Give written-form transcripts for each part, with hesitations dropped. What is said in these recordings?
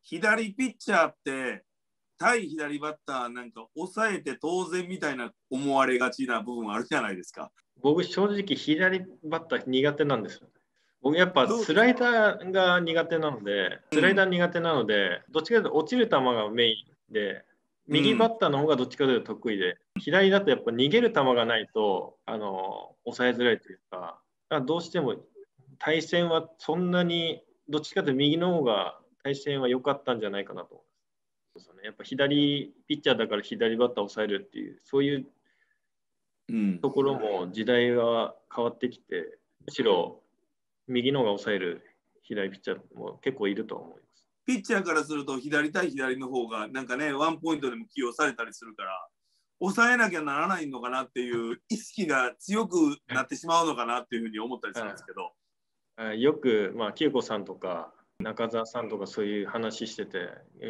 左ピッチャーって対左バッターなんか抑えて当然みたいな思われがちな部分あるじゃないですか。 僕正直左バッター苦手なんですよね。僕やっぱスライダーが苦手なので、どっちかというと落ちる球がメインで、右バッターの方がどっちかというと得意で、左だとやっぱ逃げる球がないと抑えづらいというか、だからどうしても対戦はそんなにどっちかというと右の方が対戦は良かったんじゃないかなと思います。やっぱ左ピッチャーだから左バッターを抑えるっていう、そういうところも時代は変わってきて、むしろ右の方が抑える左ピッチャーも結構いると思います。 ピッチャーからすると左対左の方がなんかねワンポイントでも起用されたりするから抑えなきゃならないのかなっていう意識が強くなってしまうのかなっていうふうに思ったりするんですけど、 よく清子さんとか中澤さんとかそういう話してて、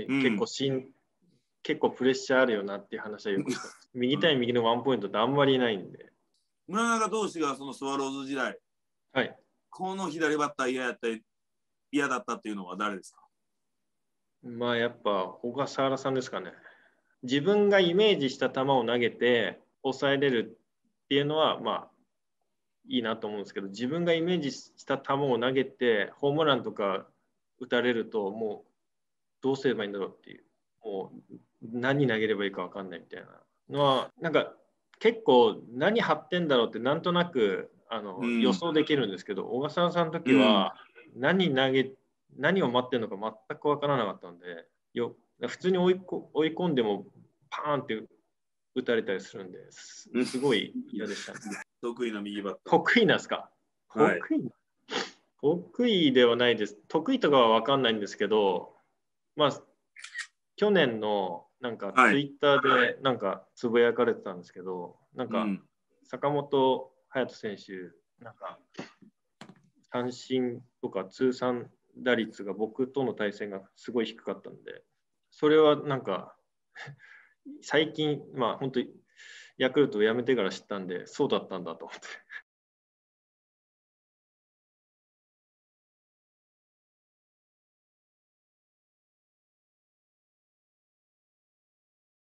結構プレッシャーあるよなっていう話はよくしてます右対右のワンポイントってあんまりないんで。 村中投手がそのスワローズ時代、 はい、 この左バッター嫌だったっていうのは誰ですか？ やっぱ小笠原さんですかね。自分がイメージした球を投げて抑えれるっていうのはいいなと思うんですけど、自分がイメージした球を投げてホームランとか打たれるともうどうすればいいんだろうっていう、もう何投げればいいか分かんないみたいなのはなんか結構何張ってんだろうってなんとなく予想できるんですけど、小笠原さんの時は何を待ってるのか全く分からなかったので、普通に追い込んでもパーンって打たれたりするんですごい嫌でしたね。 得意な右バッター。 得意なんですか？得意ではないです。得意とかは分かんないんですけど、去年のなんかツイッターでなんかつぶやかれてたんですけど、なんか坂本勇人選手なんか三振とか通算打率が僕との対戦がすごい低かったんで、それはなんか最近本当にヤクルトを辞めてから知ったんで、そうだったんだと思って